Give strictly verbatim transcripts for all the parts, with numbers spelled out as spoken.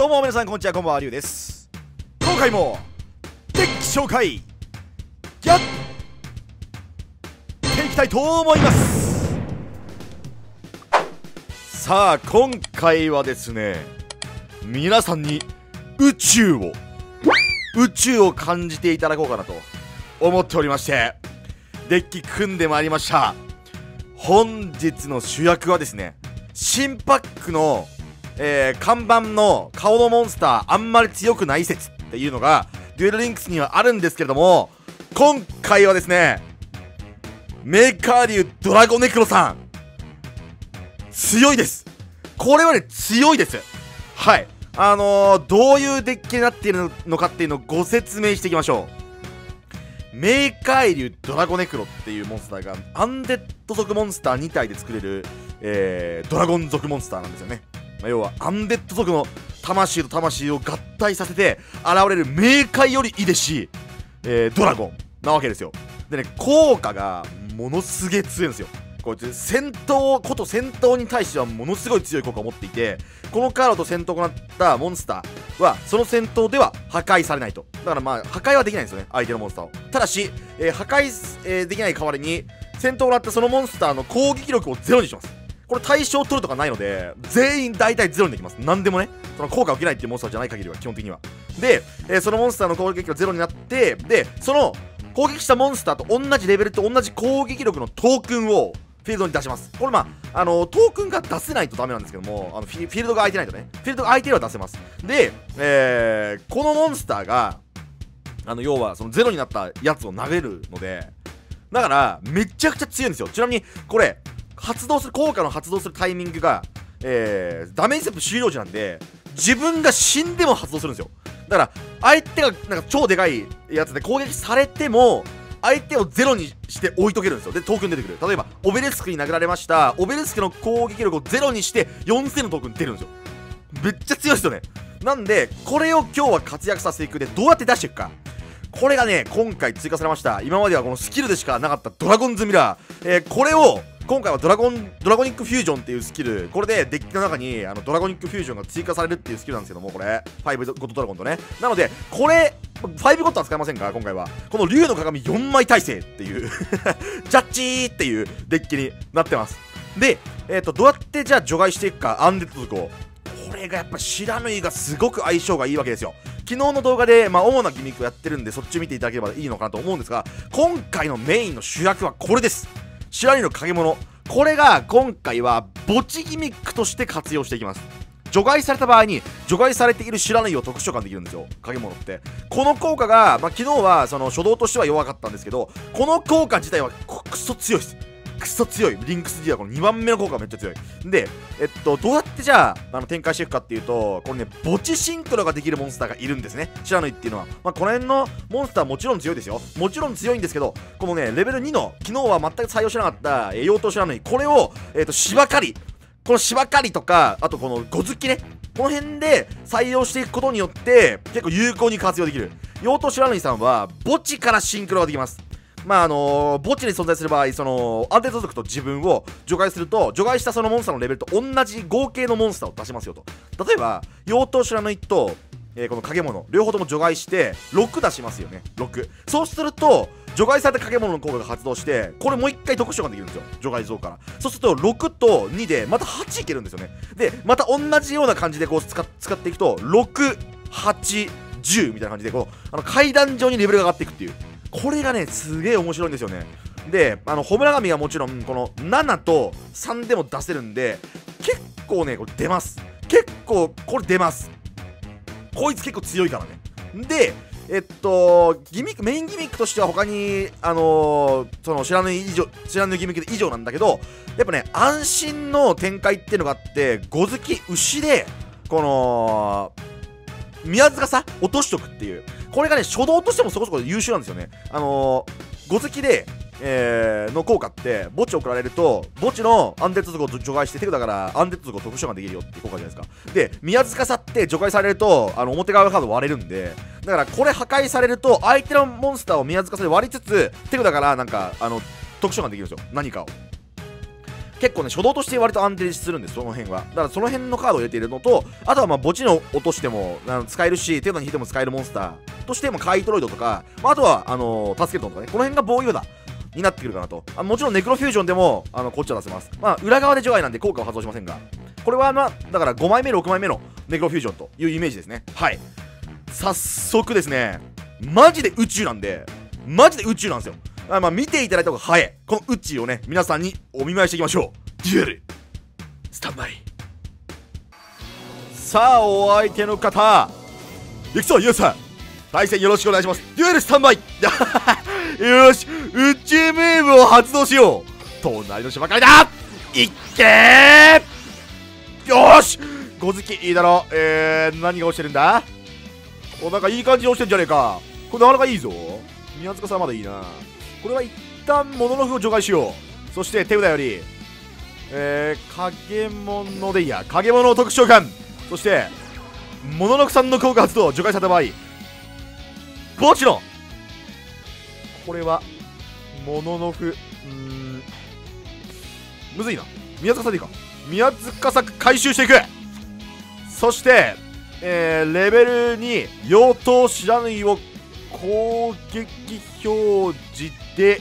どうも皆さんこんにちは、こんばんは、りゅうです。今回もデッキ紹介やっていきたいと思います。さあ今回はですね、皆さんに宇宙を宇宙を感じていただこうかなと思っておりまして、デッキ組んでまいりました。本日の主役はですね、新パックのえー、看板の顔のモンスターあんまり強くない説っていうのがデュエルリンクスにはあるんですけれども、今回はですね、メーカー竜ドラゴネクロさん強いです。これはね強いです。はい、あのー、どういうデッキになっているのかっていうのをご説明していきましょう。メーカー竜ドラゴネクロっていうモンスターがアンデッド族モンスターに体で作れる、えー、ドラゴン族モンスターなんですよね。まあ、要はアンデッド族の魂と魂を合体させて現れる冥界よりいでし、えー、ドラゴンなわけですよ。でね、効果がものすげえ強いんですよ。こいつ戦闘こと戦闘に対してはものすごい強い効果を持っていて、このカードと戦闘を行ったモンスターはその戦闘では破壊されないと。だからまあ破壊はできないんですよね、相手のモンスターを。ただし、えー、破壊、えー、できない代わりに戦闘を行ったそのモンスターの攻撃力をゼロにします。これ対象を取るとかないので全員大体ゼロにできます。何でもね、その効果を受けないっていうモンスターじゃない限りは基本的には。で、えー、そのモンスターの攻撃がゼロになって、でその攻撃したモンスターと同じレベルと同じ攻撃力のトークンをフィールドに出します。これまあ、あのー、トークンが出せないとダメなんですけども、あのフィ、フィールドが空いてないとね、フィールドが空いてれば出せます。で、えー、このモンスターがあの要はそのゼロになったやつを投げるので、だからめちゃくちゃ強いんですよ。ちなみにこれ発動する効果の発動するタイミングが、えー、ダメージセット終了時なんで、自分が死んでも発動するんですよ。だから相手がなんか超でかいやつで攻撃されても相手をゼロにして置いとけるんですよ。でトークン出てくる。例えばオベレスクに殴られました。オベレスクの攻撃力をゼロにしてよんせんのトークン出るんですよ。めっちゃ強いですよね。なんでこれを今日は活躍させていく。でどうやって出していくか、これがね今回追加されました。今まではこのスキルでしかなかったドラゴンズミラー、えー、これを今回はドラゴンドラゴニックフュージョンっていうスキル、これでデッキの中にあのドラゴニックフュージョンが追加されるっていうスキルなんですけども、これファイブゴッドドラゴンとね。なのでこれファイブゴッドは使いませんが、今回はこの竜の鏡よんまい耐性っていうジャッジーっていうデッキになってます。で、えー、とどうやってじゃあ除外していくか、アンデッド族を。これがやっぱ知らぬいがすごく相性がいいわけですよ。昨日の動画で、まあ、主なギミックをやってるんでそっち見ていただければいいのかなと思うんですが、今回のメインの主役はこれです。知らぬいの影物。これが今回は墓地ギミックとして活用していきます。除外された場合に除外されている知らぬいを特殊召喚できるんですよ、影物って。この効果が、まあ、昨日はその初動としては弱かったんですけど、この効果自体はクソ強いです。クソ強い。リンクス D はこのにばんめの効果がめっちゃ強い。で、えっと、どうやってじゃあ、あの展開していくかっていうと、これね、墓地シンクロができるモンスターがいるんですね。知らないっていうのは。まあ、この辺のモンスターもちろん強いですよ。もちろん強いんですけど、このね、レベルにの、昨日は全く採用しなかった、えー、妖刀知らない。これを、えっと、芝刈り。この芝刈りとか、あとこのゴズキね。この辺で採用していくことによって、結構有効に活用できる。妖刀知らないさんは、墓地からシンクロができます。まああのー、墓地に存在する場合、そのアンデッド族と自分を除外すると、除外したそのモンスターのレベルと同じ合計のモンスターを出しますよと。例えば妖刀知らないと、えー、この影物両方とも除外してろく出しますよね。ろく。そうすると除外された影物の効果が発動して、これもう一回特殊召喚できるんですよ、除外像から。そうするとろくとにでまたはちいけるんですよね。でまた同じような感じでこう使っ使っていくとろく、はち、じゅうみたいな感じでこうあの階段上にレベルが上がっていくっていう、これがねすげえ面白いんですよね。であのホムラ神がもちろんこのななとさんでも出せるんで、結構ねこれ出ます。結構これ出ます。こいつ結構強いからね。でえっとギミックメインギミックとしては他にあのー、その知らぬ以上知らぬギミックで以上なんだけど、やっぱね安心の展開っていうのがあって、ゴズキ牛でこの宮塚さ落としとくっていう、これがね初動としてもそこそこ優秀なんですよね。あのー、ゴズキで、えー、の効果って墓地を送られると墓地のアンデッド族を除外して手札からアンデッド族を特殊召喚できるよっていう効果じゃないですか。で宮塚さって除外されるとあの表側カード割れるんで、だからこれ破壊されると相手のモンスターを宮塚さで割りつつ手札からなんかあの特殊召喚できるんですよ、何かを。 結構ね初動として割と安定するんです、その辺は。だからその辺のカードを入れているのと、あとはまあ墓地の落としてもあの使えるし、手札に引いても使えるモンスターとしてもカイトロイドとか、まあ、あとはあのー、タスケルトンとかね、この辺が防御札になってくるかなと。あもちろんネクロフュージョンでもあのこっちは出せます。まあ裏側で除外なんで効果は発動しませんが、これはまあだからごまいめろくまいめのネクロフュージョンというイメージですね。はい、早速ですね、マジで宇宙なんで、マジで宇宙なんですよ。あまあ見ていただいた方が早い。この宇宙をね皆さんにお見舞いしていきましょう。デュエルスタンバイ。さあお相手の方いくぞ、ユウさん対戦よろしくお願いします。デュエルスタンバイよし、宇宙ムーブを発動しよう。隣の島からだ、いっけー。よーし、ごずきいいだろう。えー、何が落ちてるんだ。お、なんかいい感じに落ちてんじゃねえか。これなかなかいいぞ。宮塚さんまだいいな。これは一旦モノノフを除外しよう。そして手札よりえー、影物でいいや、影物特殊召喚。そしてモノノフさんの効果発動除外された場合、墓地のこれはモノノフ、うーんむずいな。宮塚さんでいいか。宮塚さん回収していく。そしてえー、レベルに妖刀知らぬいを攻撃表示で、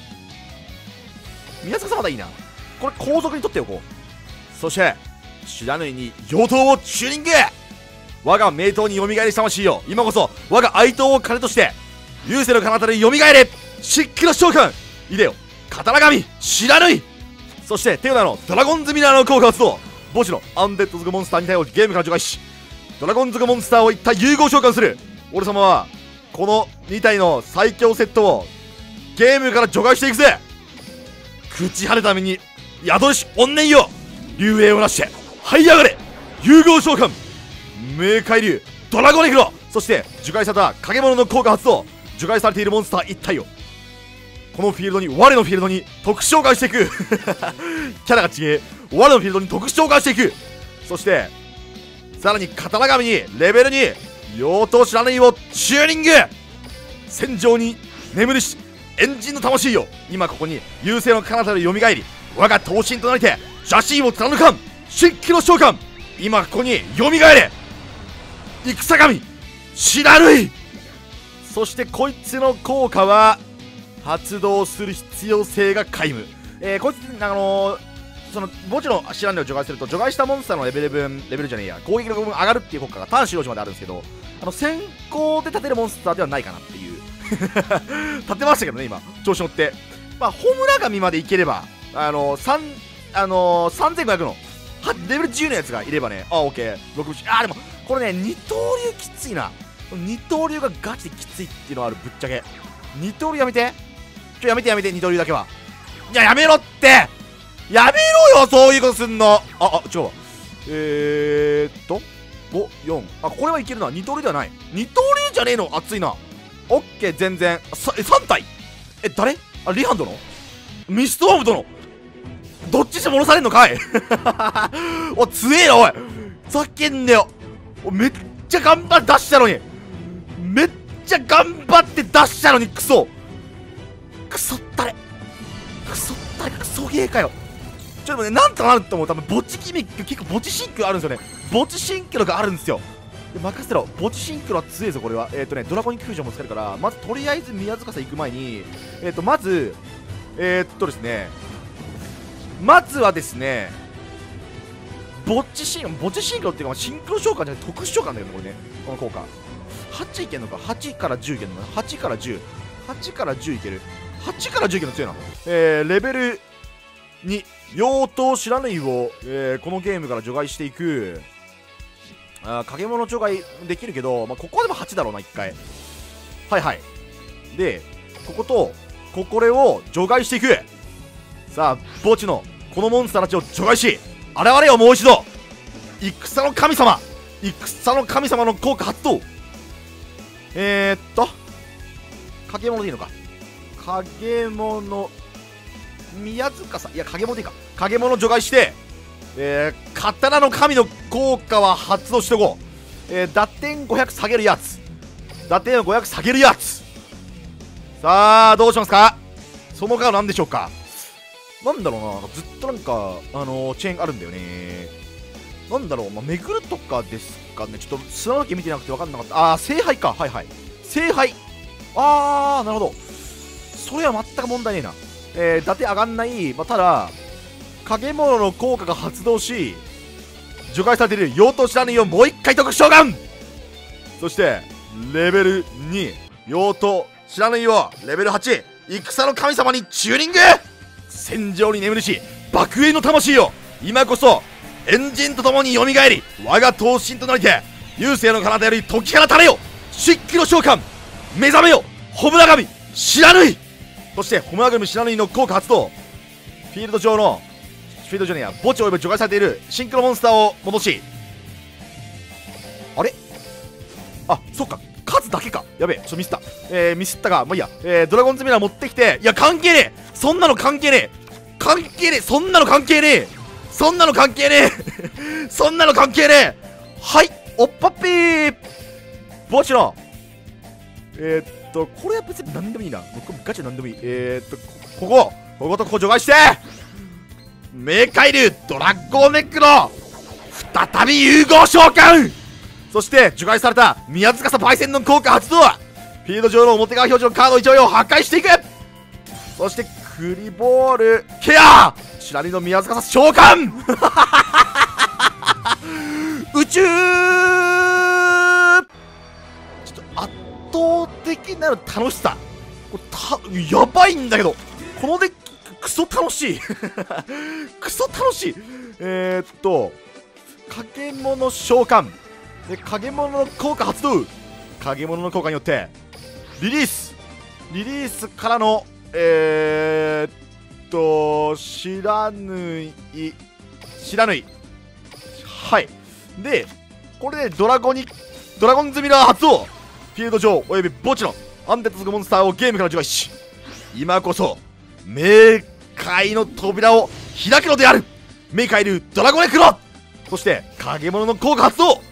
宮塚さんまだいいな。これ後続に取っておこう。そして知らぬいに妖刀をチューニング。我が名刀に蘇り魂よ、今こそ我が愛刀を金として優勢の彼方で蘇れ。シックの召喚いでよ、刀神知らぬい。そして手札のドラゴンズミラーの効果発動。墓地のアンデッド族モンスターに対応ゲームから除外し、ドラゴン族モンスターを一体融合召喚する。俺様はこのに体の最強セットをゲームから除外していくぜ。口張るために宿し怨念よ、竜影をなして這い上がれ。融合召喚冥界竜ドラゴネクロ。そして除外された影物の効果発動。除外されているモンスター一体をこのフィールドに、我のフィールドに特殊召喚していくキャラが違え。我のフィールドに特殊召喚していく。そしてさらに刀神にレベルに妖刀知らぬいをチューニング。戦場に眠るしエンジンの魂よ、今ここに優勢の彼方で蘇り、我が闘神となりて邪神を貫かん。漆器の召喚今ここに蘇れ。戦神知らぬい。そしてこいつの効果は発動する必要性が皆無。えー、こいつあのー、その墓地の知らぬいを除外すると除外したモンスターのレベル分レベルじゃねえや攻撃力分上がるっていう効果が単使用時まであるんですけど、あの先行で立てるモンスターではないかなっていう立てましたけどね今調子乗って。まあホムラ神までいければあのー、3あのー、さんぜんごひゃくのレベルじゅうのやつがいればね、あオッケーろくぶち、あでもこれね二刀流きついな。二刀流がガチできついっていうのはある。ぶっちゃけ二刀流やめて、ちょやめてやめて、二刀流だけは。いややめろってやめろよ、そういうことすんの。ああ違うわ、えーっとご、よん、あこれはいけるな。二刀流ではない。二刀流じゃねえの、熱いな。オッケー全然さえさん体え誰あリハンドのミストワーム殿どっちして戻されんのかいお強えなおい、ふざけんなよ。めっちゃ頑張って出したのに、めっちゃ頑張って出したのにクソクソったれクソったれクソゲーかよ。ちょっとねなんとかなると思う。多分墓地ギミック結構墓地シンクあるんですよね。墓地シンクがあるんですよ。で任せろ、墓地シンクは強いぞこれは。えっ、ー、とねドラゴニックフュージョンも使えるから、まずとりあえず宮塚さん行く前にえっ、ー、とまずえー、っとですねまずはですね墓地シンク墓地シンクっていうかシンクロ召喚じゃなくて特殊召喚だけどこれね、この効果はちいけんのか、はちからじゅういけんのかな、はちからじゅう、はちからじゅういける、はちからじゅういけるの強いな。えー、レベルに妖刀知らぬいを、えー、このゲームから除外していく。あ影物除外できるけど、まあ、ここはでもはちだろうな一回。はいはい。でこことここれを除外していく。さあ墓地のこのモンスターたちを除外し現れよもう一度。戦の神様戦の神様の効果発動。えー、っと影物でいいのか、影物宮塚さん、いや影物でいいか、影物除外して、えー、刀の神の効果は発動しておこう。えー、打点ごひゃく下げるやつ、打点をごひゃく下げるやつ。さあどうしますか。そのカードなんでしょうか。 なんだろうな、ずっとなんかあのー、チェーンあるんだよね。なんだろう、まあ、巡るとかですかね。ちょっと砂時計見てなくて分かんなかった。ああ、聖杯か。はいはい、聖杯。ああ、なるほど。それは全く問題ねえな。えー、伊達上がんない。まあ、ただ影物の効果が発動し除外されている妖刀知らぬいをもう一回特殊召喚。そしてレベルに妖刀知らぬいをレベルはち戦の神様にチューニング。戦場に眠るし爆炎の魂よ、今こそエンジンとともに蘇り我が闘神となりて雄星の彼方より解き放たれよ。漆器の召喚目覚めよホムラ神知らぬい。そしてホムラ神知らぬいの効果発動。フィールド上のフィールド上には墓地および除外されているシンクロモンスターを戻し、あれ、あ、そっか、数だけか。やべえ、ちょっとミスった。えー、ミスったが、まあいいや。えー、ドラゴンズミラー持ってきて、いや、関係ねえ、そんなの関係ねえ、関係ねえ、そんなの関係ねえ、そんなの関係ねえそんなの関係ねえ。はい、おっぱっぴー墓地のえー、っと、これは別に何でもいいな。僕ガチで何でもいい。えー、っと、ここ、こことここ除外して冥界竜ドラゴンネックの再び融合召喚。そして除外された宮塚パイセンの効果発動。フィールド上の表側表示のカード一枚を破壊していく。そしてクリボールケア知らりの宮塚召喚宇宙ちょっと圧倒的なる楽しさ。これたやばいんだけど、このデッキクソ楽しいクソ楽しい。えー、っと影物召喚で影物の効果発動。影物の効果によってリリースリリースからのえー、っと知らぬい知らぬいはいで、これでドラゴニドラゴンズミラー発動。フィールド上および墓地のアンデッド族モンスターをゲームから除外し、今こそ冥界の扉を開くのである。冥界竜ドラゴネクロ。そして影物の効果発動。はっ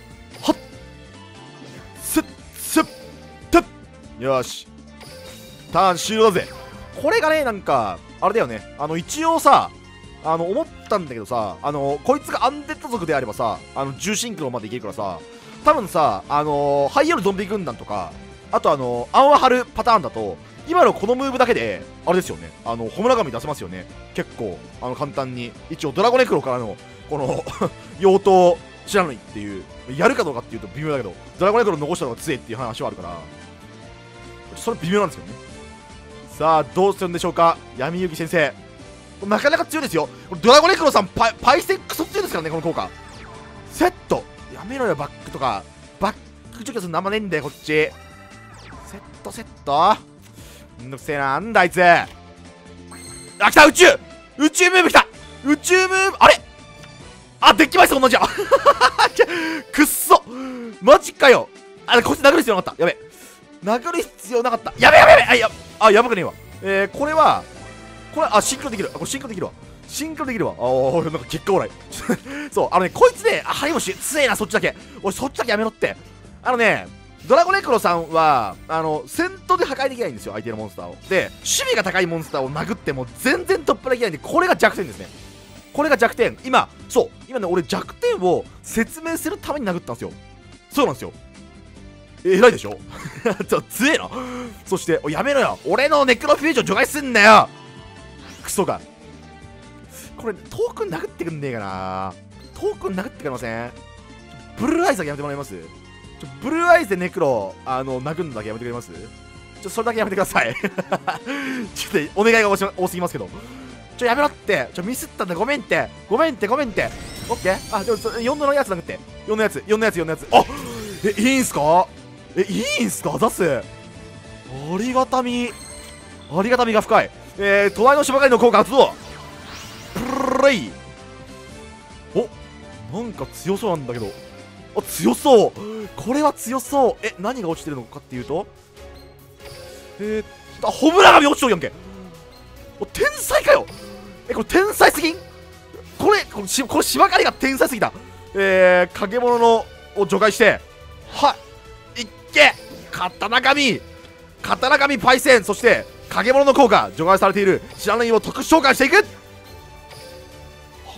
スッスッタッ。よし、ターン終了だぜ。これがね、なんかあれだよね、あの一応さ、あの思ったんだけどさ、あのこいつがアンデッド族であればさ、あの重シンクロまでいけるからさ、多分さ、あのー、ハイヨルゾンビ軍団とか、あとあのー、アンワハルパターンだと今のこのムーブだけであれですよね、あのホムラ神出せますよね、結構あの簡単に。一応ドラゴネクロからのこの妖刀知らないっていう、やるかどうかっていうと微妙だけど、ドラゴネクロ残したのが強いっていう話はあるから、それ微妙なんですよね。さあどうするんでしょうか、闇雪先生。なかなか強いですよ。ドラゴネクロさんパイ、パイセンクソ強いですからね、この効果。セットやめろよ、バックとか。バック除去するのあんまねえんだよ、こっち。セットセットめんどくせえな。なんだあいつ。あ、来た、宇宙宇宙ムーブ来た。宇宙ムーブ、あれあ、デッキ枚数同じやくっそマジかよ。あ、こいつ殴る必要なかった。やべ、殴る必要なかった。やべやべやべ。あ、や、あ、やばくねえわ。えー、これはこれ、あ、シンクロできる。あ、これシンクロできるわ。シンクロできるわ。あー、なんか結果オーライそう、あのね、こいつね、あ、ハリボシ強えな、そっちだけ。おい、そっちだけやめろって。あのね、ドラゴネクロさんはあの戦闘で破壊できないんですよ、相手のモンスターを。で、守備が高いモンスターを殴っても全然突破できないんで、これが弱点ですね。これが弱点。今、そう、今ね、俺弱点を説明するために殴ったんですよ。そうなんですよ。え、偉いでしょちょ、強えな。そして、お、やめろよ、俺のネクロフュージョン除外すんなよ、クソが。これ、トークン殴ってくんねえかな。トークン殴ってくれません？ブルーアイズだけやめてもらえます？ちょ、ブルーアイズでネクロ、あの、殴るのだけやめてくれます？ちょ、それだけやめてください。ちょっと、お願いが多すぎますけど。ちょ、やめろって。ちょ、ミスったんだ。ごめんって。ごめんって、ごめんって。オッケー？あ、でも、よんのやつ殴って。よんのやつ、よんのやつ、よんのやつ。あ、え、いいんすか？え、いいんすか？出す。ありがたみ。ありがたみが深い。えー、隣の芝刈りの効果発動。プレイ。お、なんか強そうなんだけど。あ、強そう。これは強そう。え、何が落ちてるのかっていうと、えー、あ、ホムラ神落ちとるやんけ。お、天才かよ。え、これ天才すぎん？これ、これ、しこれ芝刈りが天才すぎた。えー、影物のを除外して、は、いっけ、刀神、刀神パイセン、そして影物の効果除外されている知らないを特殊召喚していく。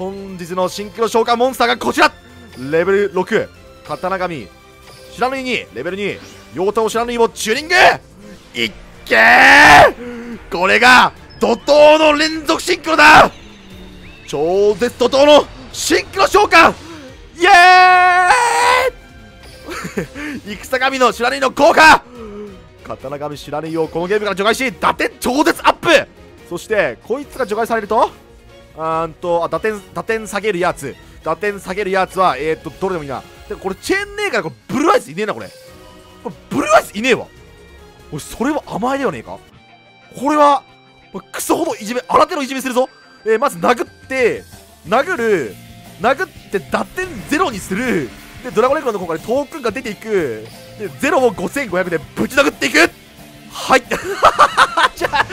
本日のシンクロ召喚モンスターがこちら。レベルろく刀神白縫いにレベルに妖刀白縫いをチューニング。いっけー、これが怒涛の連続シンクロだ。超絶怒涛のシンクロ召喚、イエーイ戦神の白縫いの効果、刀神白縫いをこのゲームから除外し打点超絶アップ。そしてこいつが除外されるとあーんとあ打点打点下げるやつ打点下げるやつはえー、っとどれでもいいな。でこれチェーンねえからこれブルーアイスいねえな。これこれブルーアイスいねえわ。おいそれは甘えではねえか。これはクソほどいじめ新手のいじめするぞ。えー、まず殴って殴る殴って打点ゼロにする。でドラゴンレグロの効果でトークンが出ていく。でゼロをごせんごひゃくでぶち殴っていく。はいじゃあ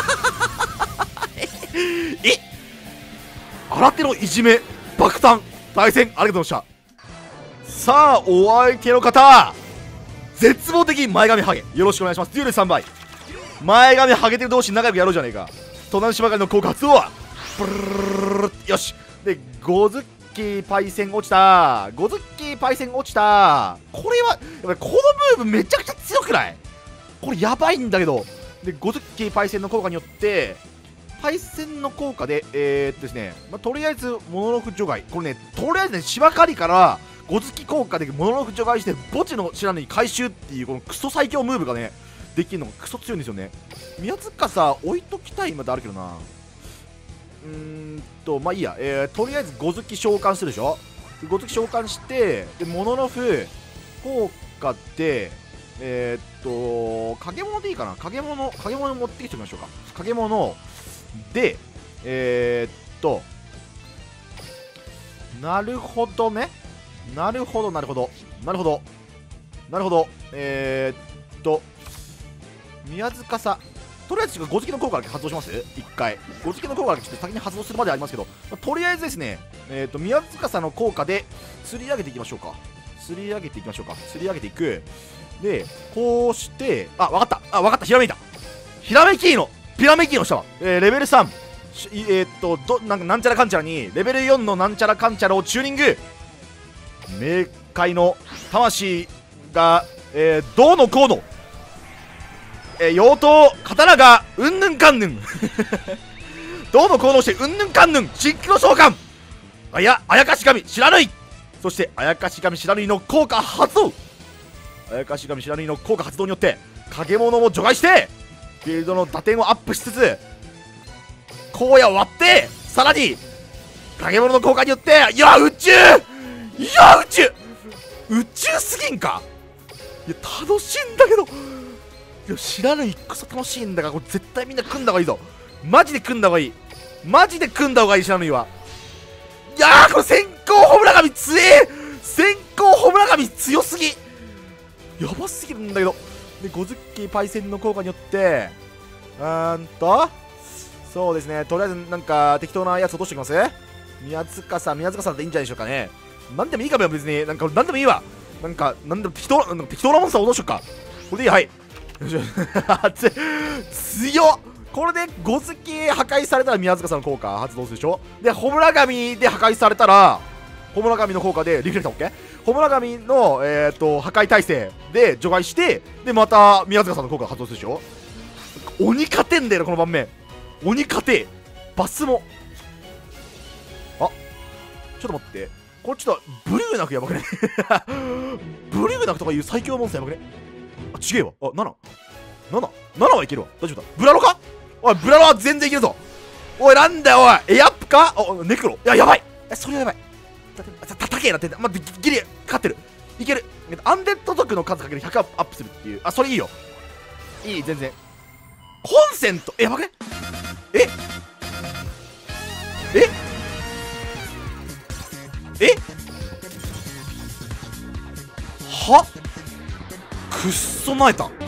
え新手のいじめ爆誕対戦ありがとうございました。さあお相手の方絶望的前髪ハゲよろしくお願いします。デュエルさんばい前髪ハゲてる同士仲良くやろうじゃねえか。隣しばかりの効果発動はブルルルルよし。でゴズッキーパイセン落ちたゴズッキーパイセン落ちた。これはやっぱりこのムーブめちゃくちゃ強くない？これやばいんだけど。でゴズッキーパイセンの効果によってパイセンの効果でえー、っとですね、まあ、とりあえずモノロフ除外。これねとりあえずね芝刈りからゴズキ効果でモノロフ除外して墓地の白縫い回収っていうこのクソ最強ムーブがねできるのがクソ強いんですよね。宮塚さ置いときたいまであるけどな。うーんとまあいいや、えー、とりあえずゴズキ召喚するでしょ。ゴズキ召喚してでモノロフ効果でえー、っと影物でいいかな。影物影物持ってきてみましょうか。影物でえー、っとなるほどねなるほどなるほどなるほどなるほどえー、っと宮塚さとりあえずゴズキの効果だけ発動します。いっかいゴズキの効果だけちょっと先に発動するまでありますけど、まあ、とりあえずですねえー、っと宮塚さんの効果で釣り上げていきましょうか。釣り上げていきましょうか釣り上げていく。でこうしてあわかったあわかったひらめいたひらめきのピラメキーの下は、えー、レベルさんえー、っとどなんかなんちゃらかんちゃらにレベルよんのなんちゃらかんちゃらをチューニング。冥界の魂が、えー、どうのこうの、えー、妖刀刀がうんぬんかんぬんどうのこうのしてうんぬんかんぬんシンクロ召喚あやあやかし神白縫い。そしてあやかし神白縫いの効果発動。あやかし神白縫いの効果発動によって影物も除外してフィールドの打点をアップしつつ荒野を割ってさらに影物の効果によっていや宇宙いや宇宙宇宙すぎんか。いや楽しいんだけどいや知らないクソ楽しいんだからこれ絶対みんな組んだ方がいいぞ。マジで組んだ方がいいマジで組んだ方がいい知らないわ。いやーこれ先行ホムラ神強え先行ホムラ神強すぎやばすぎるんだけど。でゴズッキーパイセンの効果によってうーんとそうですねとりあえずなんか適当なやつ落としておきます。宮塚さん宮塚さんでいいんじゃないでしょうかね。なんでもいいかもよ別になんかなんでもいいわ。なんかなんでも適当なんか適当なモンスター落としとくか。これでいいはいよし強っ。これでゴズキ破壊されたら宮塚さんの効果発動するでしょ。でホムラ神で破壊されたらホムラ神の効果でリフレクター OK。 ホムラ神の、えー、と破壊耐性で除外してでまた宮塚さんの効果発動するでしょ。鬼勝てんだよなこの盤面鬼勝てバスもあちょっと待ってこれちょっとブリューナクやばくねブリューナクとかいう最強モンスターやばくね。あちげえわあななななななはいけるわ大丈夫だ。ブラロかおいブラロは全然いけるぞ。おいなんだよおいエアップかおネクロいややばいえそれはやばいたたたけえなってまあ、ギリ勝ってるいける。アンデッド族の数かけるひゃくアップするっていうあそれいいよいい全然コンセントえやばくねえええはくっそなえた